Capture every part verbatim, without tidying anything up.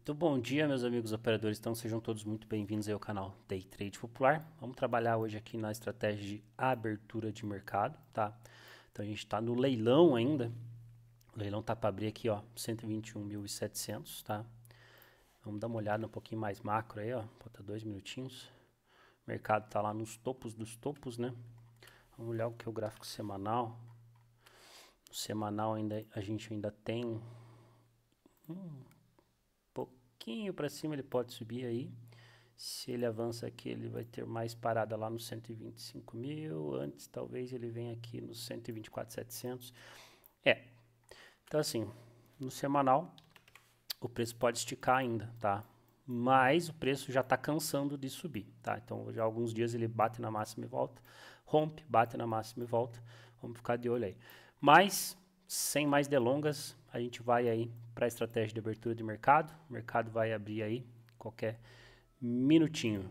Muito bom dia, meus amigos operadores. Então, sejam todos muito bem-vindos ao canal Day Trade Popular. Vamos trabalhar hoje aqui na estratégia de abertura de mercado, tá? Então, a gente está no leilão ainda. O leilão tá para abrir aqui, ó, cento e vinte e um mil e setecentos, tá? Vamos dar uma olhada um pouquinho mais macro aí, ó. Bota dois minutinhos. O mercado tá lá nos topos dos topos, né? Vamos olhar o que é o gráfico semanal. No semanal ainda a gente ainda tem um pouquinho para cima, ele pode subir aí. Se ele avança aqui, ele vai ter mais parada lá no cento e vinte e cinco mil. Antes, talvez ele venha aqui no cento e vinte e quatro mil e setecentos. É. Então, assim, no semanal, o preço pode esticar ainda, tá? Mas o preço já está cansando de subir, tá? Então, já há alguns dias ele bate na máxima e volta. Rompe, bate na máxima e volta. Vamos ficar de olho aí. Mas, sem mais delongas, a gente vai aí para a estratégia de abertura de mercado. O mercado vai abrir aí qualquer minutinho.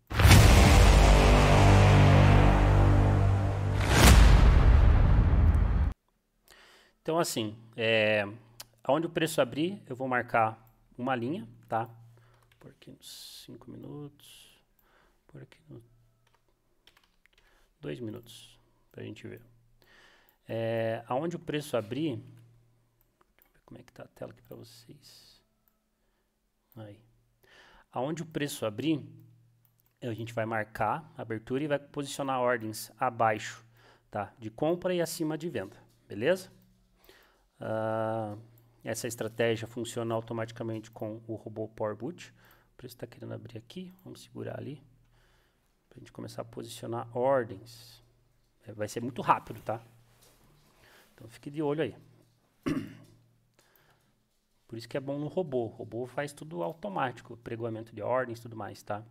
Então, assim, é, onde o preço abrir, eu vou marcar uma linha, tá? Por aqui nos cinco minutos, por aqui nos dois minutos, pra gente ver. É, aonde o preço abrir, deixa eu ver como é que tá a tela aqui pra vocês. Aí. Aonde o preço abrir, a gente vai marcar a abertura e vai posicionar ordens abaixo, tá? De compra e acima de venda, beleza? Uh, essa estratégia funciona automaticamente com o robô Power Boot. O preço está querendo abrir aqui, vamos segurar ali, para a gente começar a posicionar ordens. É, vai ser muito rápido, tá? Então fique de olho aí. Por isso que é bom no robô. O robô faz tudo automático, pregoamento de ordens e tudo mais, tá?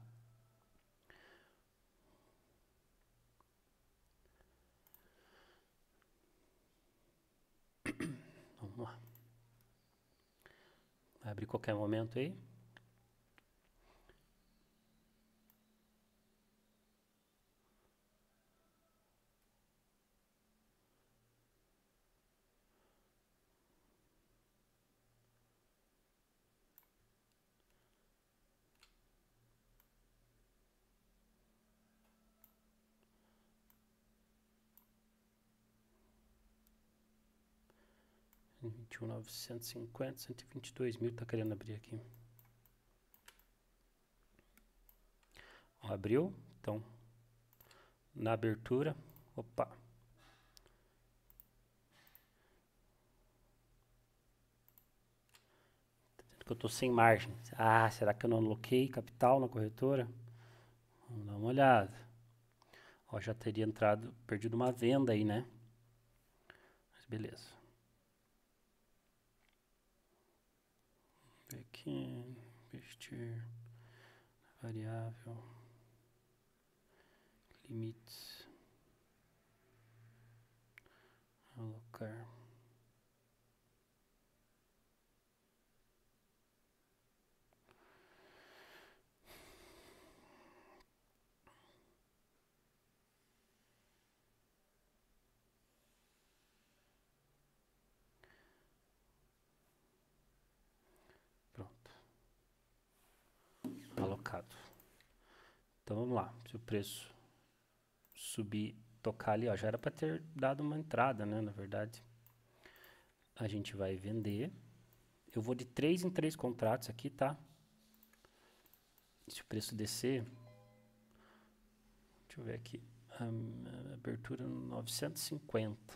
Vamos lá. Vai abrir qualquer momento aí. cento e vinte e um mil novecentos e cinquenta, cento e vinte e dois mil tá querendo abrir aqui. Ó, abriu, então na abertura, opa. Que eu tô sem margem. Ah, será que eu não aloquei capital na corretora? Vamos dar uma olhada. Ó, já teria entrado, perdido uma venda aí, né? Mas beleza. Vamos ver aqui, investir, variável, limites, alocar. Pronto. Alocado. Então vamos lá. Se o preço subir, tocar ali, ó, já era para ter dado uma entrada, né? Na verdade, a gente vai vender. Eu vou de três em três contratos aqui, tá? Se o preço descer, deixa eu ver aqui, a abertura novecentos e cinquenta,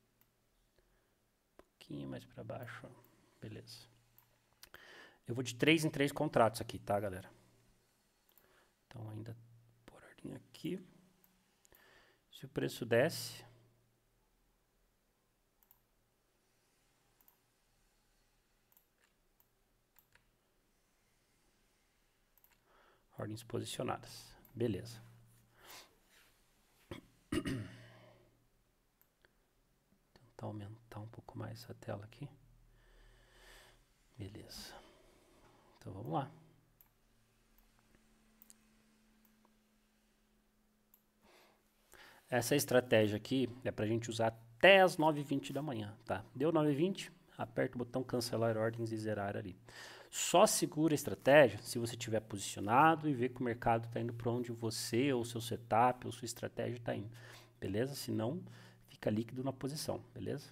um pouquinho mais para baixo, ó. Beleza. Eu vou de três em três contratos aqui, tá, galera? Então ainda por ordem aqui. Se o preço desce, ordens posicionadas. Beleza. Tentar aumentar um pouco mais a tela aqui. Beleza. Então vamos lá. Essa estratégia aqui é para a gente usar até as nove e vinte da manhã, tá? Deu nove e vinte, aperta o botão cancelar ordens e zerar ali. Só segura a estratégia se você estiver posicionado e ver que o mercado está indo para onde você, ou seu setup, ou sua estratégia está indo. Beleza? Senão, fica líquido na posição. Beleza?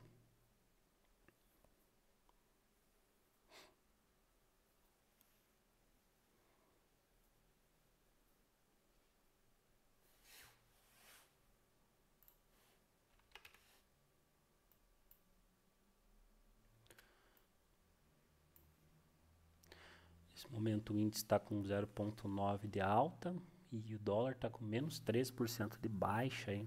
Nesse momento o índice está com zero vírgula nove de alta e o dólar está com menos treze por cento de baixa aí.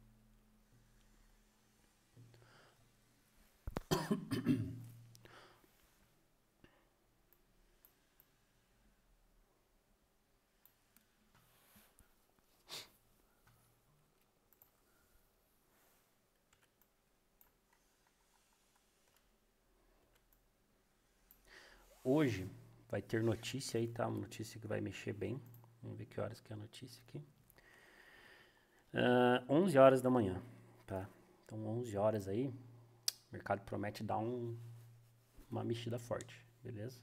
Hoje vai ter notícia aí, tá? Uma notícia que vai mexer bem. Vamos ver que horas que é a notícia aqui. Uh, onze horas da manhã, tá? Então onze horas aí, o mercado promete dar um, uma mexida forte, beleza?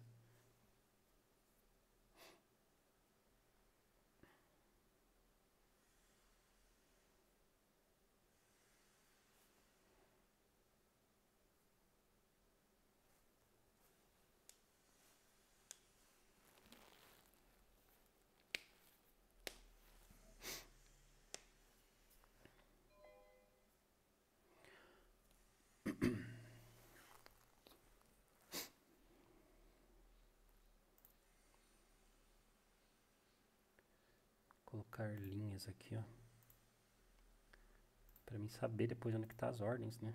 Colocar linhas aqui, ó. Pra mim saber depois onde que tá as ordens, né?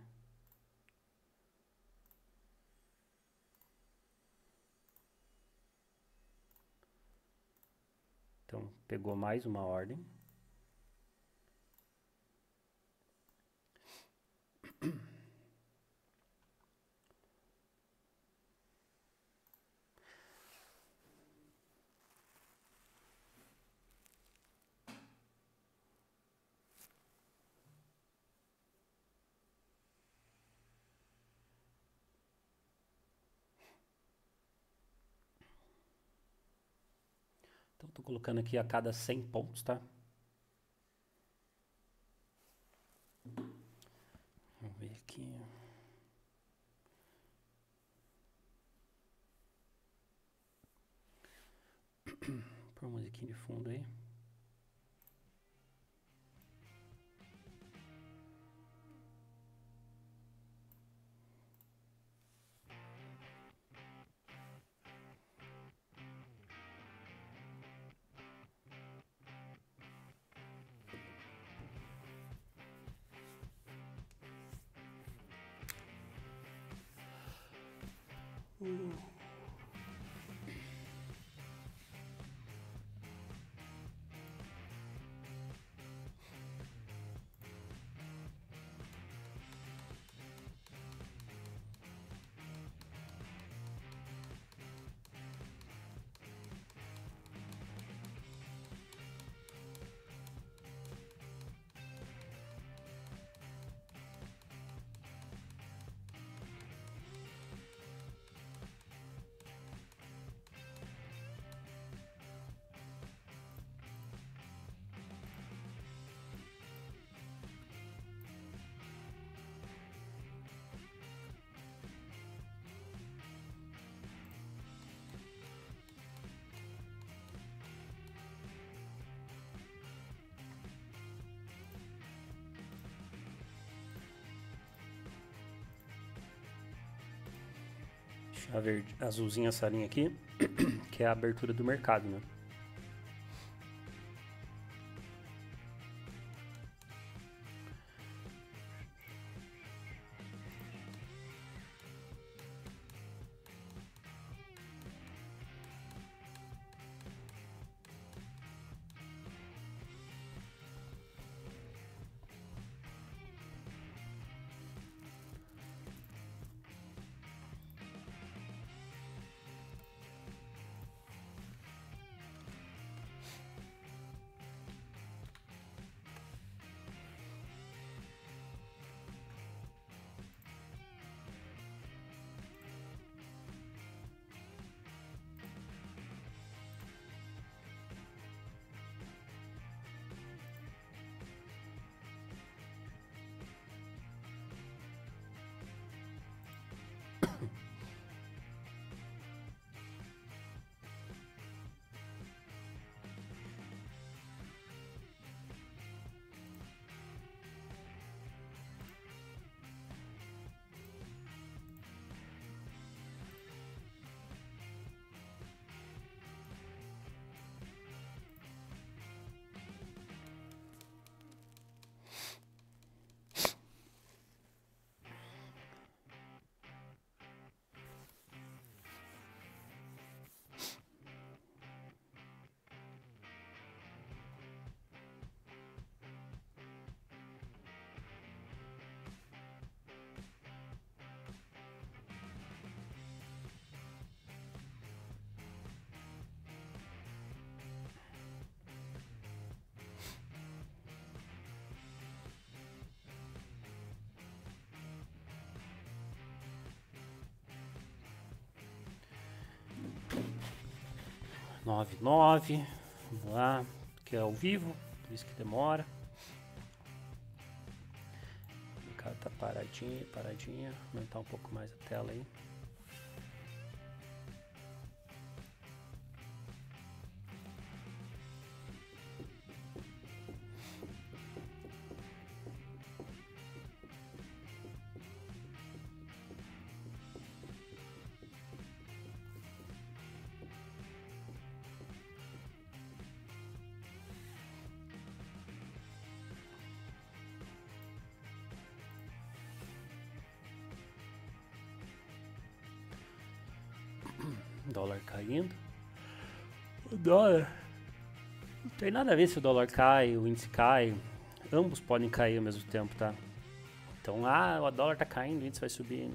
Então, pegou mais uma ordem. Então, tô colocando aqui a cada cem pontos, tá? Vamos ver aqui. Põe uma musiquinha de fundo aí. Uh. A verde, azulzinha essa linha aqui, que é a abertura do mercado, né? nove vírgula nove, vamos lá, que é ao vivo, por isso que demora. O mercado tá paradinho, paradinha, aumentar um pouco mais a tela aí. Dólar caindo. O dólar não tem nada a ver se o dólar cai, o índice cai. Ambos podem cair ao mesmo tempo, tá? Então, ah, o dólar tá caindo, o índice vai subir.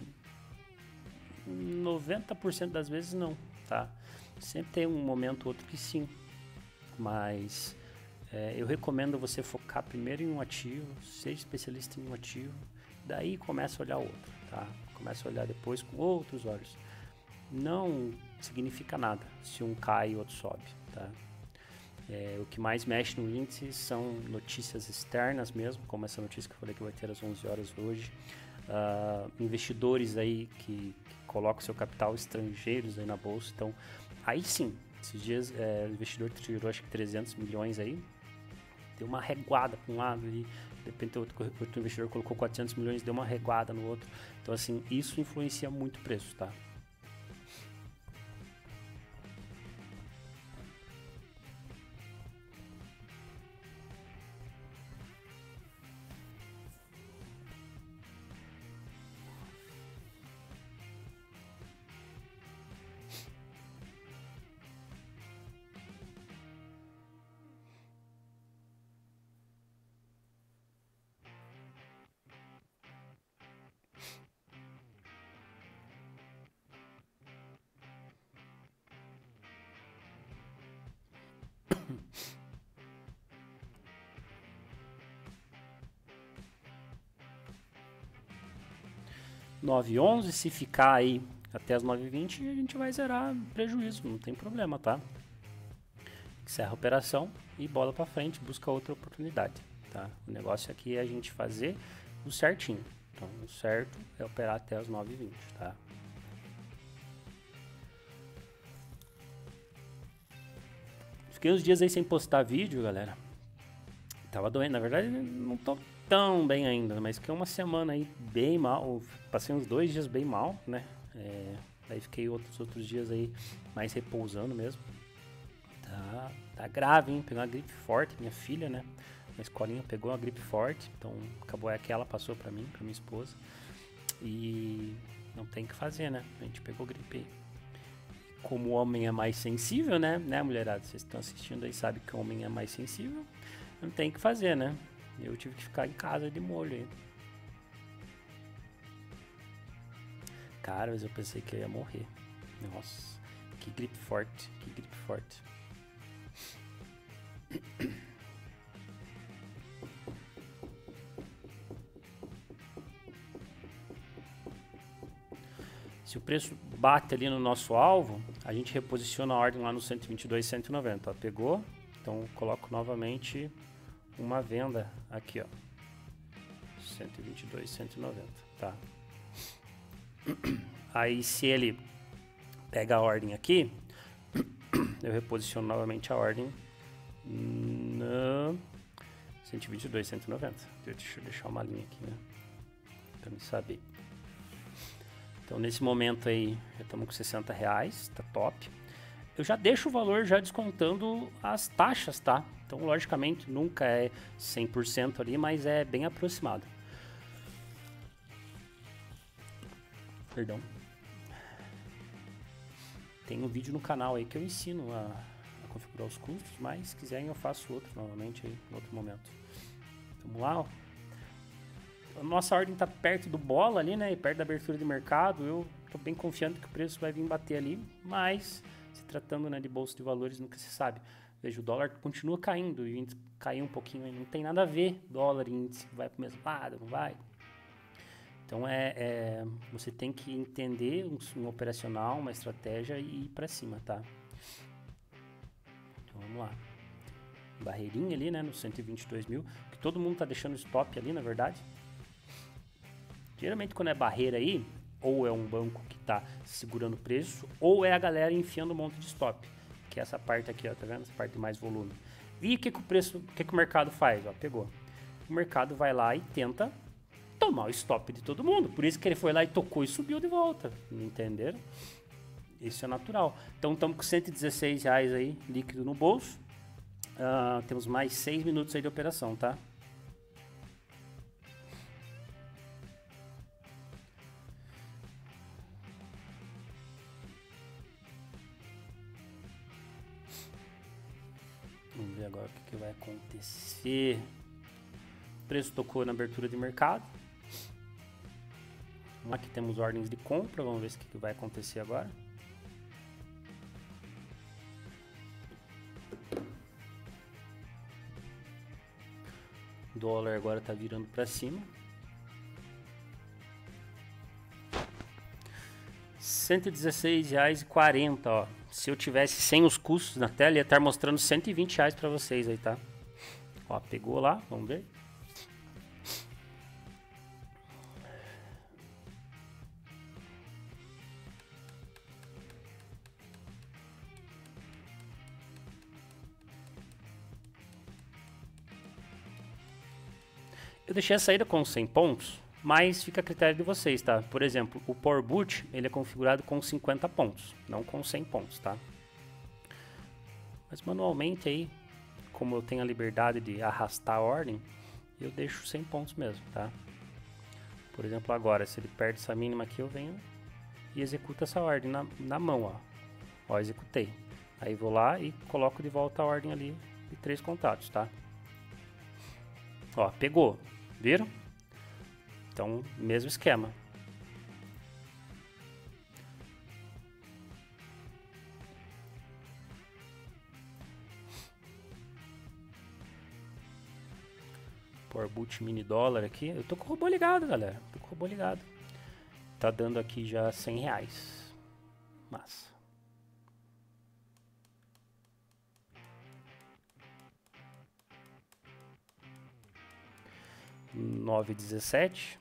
noventa por cento das vezes não, tá? Sempre tem um momento ou outro que sim. Mas é, eu recomendo você focar primeiro em um ativo, seja especialista em um ativo, daí começa a olhar outro, tá? Começa a olhar depois com outros olhos. Não significa nada se um cai e outro sobe, tá? É, o que mais mexe no índice são notícias externas mesmo, como essa notícia que eu falei que vai ter às onze horas hoje. Uh, investidores aí que, que colocam seu capital, estrangeiros aí na bolsa. Então, aí sim, esses dias é, o investidor tirou acho que trezentos milhões aí, deu uma reguada para um lado e de repente outro, outro investidor colocou quatrocentos milhões, deu uma reguada no outro. Então, assim, isso influencia muito o preço, tá? nove e onze, se ficar aí até as nove e vinte, a gente vai zerar prejuízo, não tem problema, tá? Encerra a operação e bola para frente, busca outra oportunidade, tá? O negócio aqui é a gente fazer o certinho. Então, o certo é operar até as nove e vinte, tá? Fiquei uns dias aí sem postar vídeo, galera. Tava doendo, na verdade não tô tão bem ainda, mas fiquei uma semana aí bem mal, passei uns dois dias bem mal, né? É, aí fiquei outros outros dias aí mais repousando mesmo. Tá, tá grave, hein? Pegou uma gripe forte, minha filha, né? Na escolinha pegou uma gripe forte, então acabou é que ela passou pra mim, pra minha esposa. E não tem o que fazer, né? A gente pegou gripe aí. Como o homem é mais sensível, né? Né, mulherada? Vocês estão assistindo aí, sabem que o homem é mais sensível. Não tem o que fazer, né? Eu tive que ficar em casa de molho aí. Cara, mas eu pensei que eu ia morrer. Nossa, que gripe forte, que gripe forte. Se o preço bate ali no nosso alvo, a gente reposiciona a ordem lá no cento e vinte e dois, cento e noventa. Ó, pegou? Então coloco novamente uma venda aqui, ó. cento e vinte e dois, cento e noventa, tá? Aí se ele pega a ordem aqui, eu reposiciono novamente a ordem no cento e vinte e dois, cento e noventa. Deixa eu deixar uma linha aqui, né? Pra me saber. Então nesse momento aí, já estamos com sessenta reais, tá top. Eu já deixo o valor já descontando as taxas, tá? Então logicamente nunca é cem por cento ali, mas é bem aproximado. Perdão. Tem um vídeo no canal aí que eu ensino a, a configurar os custos, mas se quiserem eu faço outro novamente aí, em outro momento. Vamos lá, ó. A nossa ordem tá perto do bola ali, né? E perto da abertura de mercado. Eu tô bem confiante que o preço vai vir bater ali, mas se tratando, né, de bolsa de valores, nunca se sabe. Veja, o dólar continua caindo e o índice caiu um pouquinho, não tem nada a ver dólar e índice, vai pro mesmo lado, não vai. Então é, é você tem que entender um, um operacional, uma estratégia e ir para cima, tá? Vamos lá. Barreirinha ali, né, no cento e vinte e dois mil, que todo mundo tá deixando stop ali, na verdade. Geralmente quando é barreira aí, ou é um banco que tá segurando o preço, ou é a galera enfiando um monte de stop, que é essa parte aqui, ó, tá vendo? Essa parte de mais volume. E o que que o preço, o que que o mercado faz? Ó, pegou. O mercado vai lá e tenta tomar o stop de todo mundo. Por isso que ele foi lá e tocou e subiu de volta. Entenderam? Isso é natural. Então estamos com cento e dezesseis reais aí, líquido no bolso. Uh, temos mais seis minutos aí de operação, tá? Vamos ver agora o que, que vai acontecer. O preço tocou na abertura de mercado. Aqui temos ordens de compra. Vamos ver o que, que vai acontecer agora. O dólar agora está virando para cima. cento e dezesseis reais e quarenta, ó. Se eu tivesse sem os custos na tela, ia estar mostrando cento e vinte reais para vocês aí, tá? Ó, pegou lá, vamos ver. Eu deixei a saída com cem pontos, mas fica a critério de vocês, tá? Por exemplo, o Power Boot, ele é configurado com cinquenta pontos, não com cem pontos, tá? Mas manualmente aí, como eu tenho a liberdade de arrastar a ordem, eu deixo cem pontos mesmo, tá? Por exemplo, agora, se ele perde essa mínima aqui, eu venho e executo essa ordem na, na mão, ó. Ó, executei. Aí vou lá e coloco de volta a ordem ali de três contatos, tá? Ó, pegou. Viram? Então, mesmo esquema. Power Boot mini dólar aqui. Eu tô com o robô ligado, galera. Tô com o robô ligado. Tá dando aqui já cem reais. Massa. nove e dezessete.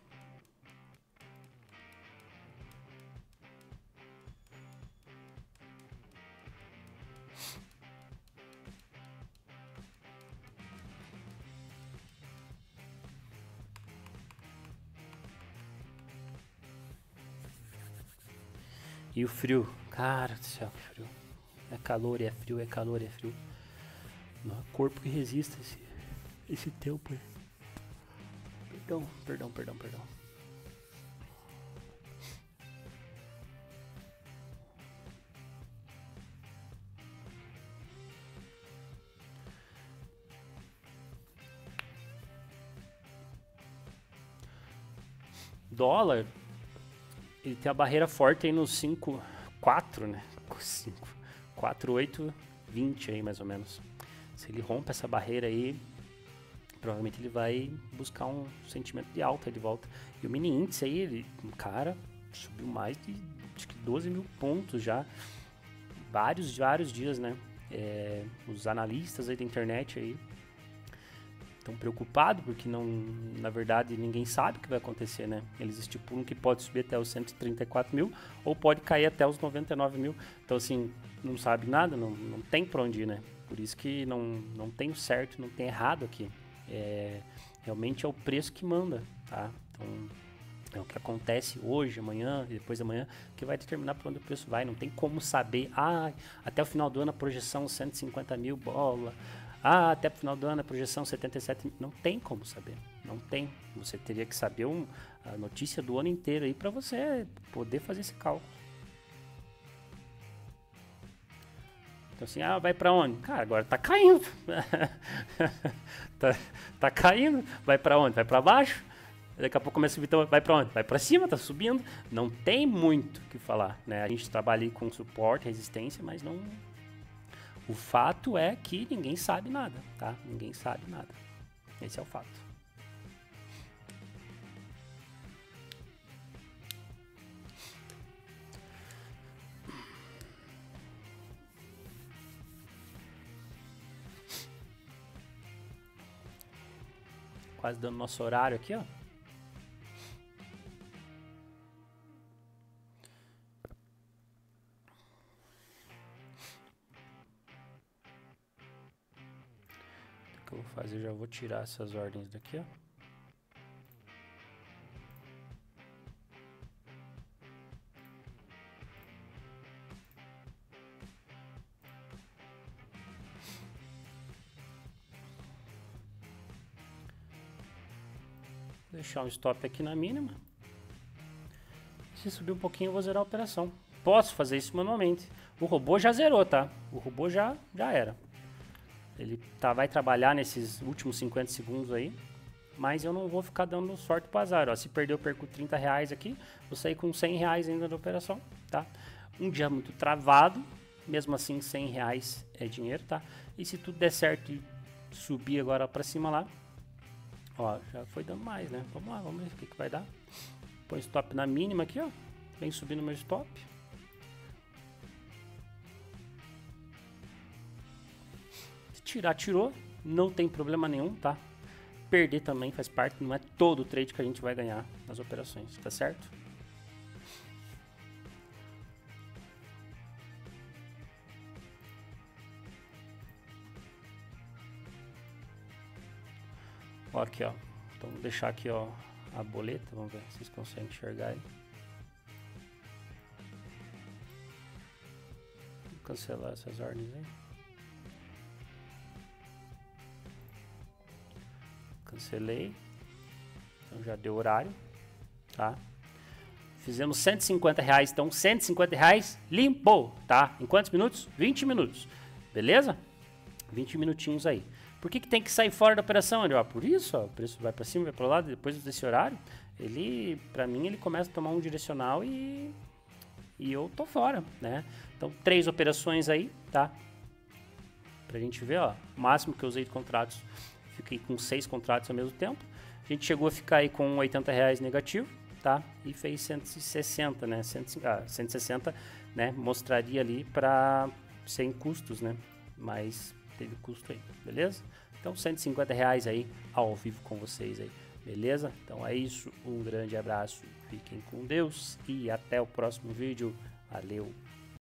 E o frio, cara do céu, que frio. É calor, é frio, é calor, é frio. Não há corpo que resista esse, esse tempo. Perdão, perdão, perdão, perdão. Dólar, ele tem a barreira forte aí no cinco, quatro, né? cinco, quatro, oito, vinte aí mais ou menos. Se ele rompe essa barreira aí, provavelmente ele vai buscar um sentimento de alta de volta. E o mini índice aí, ele, cara, subiu mais de acho que doze mil pontos já. Vários, vários dias, né? É, os analistas aí da internet aí estão preocupados porque não, na verdade, ninguém sabe o que vai acontecer, né? Eles estipulam que pode subir até os cento e trinta e quatro mil ou pode cair até os noventa e nove mil. Então, assim, não sabe nada, não, não tem pra onde ir, né? Por isso que não, não tem o certo, não tem errado aqui. É, realmente é o preço que manda, tá? Então, é o que acontece hoje, amanhã e depois de amanhã que vai determinar para onde o preço vai. Não tem como saber, ah, até o final do ano a projeção cento e cinquenta mil bola, ah, até o final do ano a projeção setenta e sete mil. Não tem como saber, não tem. Você teria que saber um, a notícia do ano inteiro aí para você poder fazer esse cálculo. Então assim, ah, vai para onde? Cara, agora tá caindo. tá, tá caindo. Vai para onde? Vai para baixo? Daqui a pouco começa a subir, então vai para onde? Vai para cima, tá subindo. Não tem muito o que falar, né? A gente trabalha aí com suporte, resistência, mas não... O fato é que ninguém sabe nada, tá? Ninguém sabe nada. Esse é o fato. quase dando nosso horário aqui, ó. O que eu vou fazer? Eu já vou tirar essas ordens daqui, ó. Deixar um stop aqui na mínima. Se subir um pouquinho eu vou zerar a operação. Posso fazer isso manualmente. O robô já zerou, tá? O robô já, já era. Ele tá, vai trabalhar nesses últimos cinquenta segundos aí. Mas eu não vou ficar dando sorte pro azar. Ó. Se perder eu perco trinta reais aqui. Vou sair com cem reais ainda da operação, tá? Um dia muito travado. Mesmo assim cem reais é dinheiro, tá? E se tudo der certo e subir agora pra cima lá. Ó, já foi dando mais, né? Vamos lá, vamos ver o que, que vai dar. Põe stop na mínima aqui, ó. Vem subindo meu stop. Se tirar, tirou. Não tem problema nenhum, tá? Perder também faz parte. Não é todo o trade que a gente vai ganhar nas operações, tá certo? Ó, aqui, ó. Então, vou deixar aqui, ó, a boleta. Vamos ver se vocês conseguem enxergar aí. Vou cancelar essas ordens aí. Cancelei. Então, já deu horário, tá? Fizemos cento e cinquenta reais. Então, cento e cinquenta reais limpou, tá? Em quantos minutos? vinte minutos. Beleza? vinte minutinhos aí. Por que, que tem que sair fora da operação, André? Por isso, ó, o preço vai para cima, vai para o lado, depois desse horário, ele, para mim, ele começa a tomar um direcional e, e eu tô fora, né? Então, três operações aí, tá? Pra gente ver, ó, o máximo que eu usei de contratos, fiquei com seis contratos ao mesmo tempo. A gente chegou a ficar aí com oitenta reais negativo, tá? E fez cento e sessenta, né? cento e sessenta, né? Mostraria ali para sem custos, né? Mas teve custo aí, beleza? Então, cento e cinquenta reais aí ao vivo com vocês aí, beleza? Então é isso, um grande abraço, fiquem com Deus e até o próximo vídeo. Valeu!